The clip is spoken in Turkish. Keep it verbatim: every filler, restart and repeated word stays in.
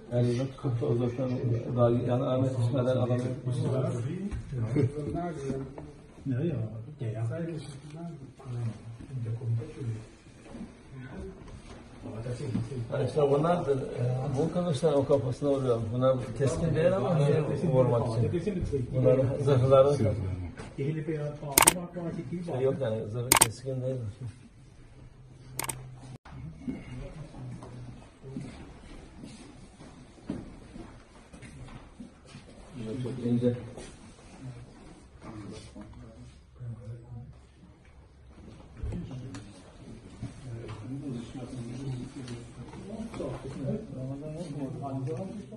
Yani çok uzaktan daha yani Ahmet İsmail'den alamıyor. Nereye? Gel. Yani işte bunlardır. Bu kılıçlar o kafasına vuruyor. Bunlar keskin değil ama şey vurmak için. Bunların zırhları şey yok yani zırhı keskin değil. Çok ince. Ramazan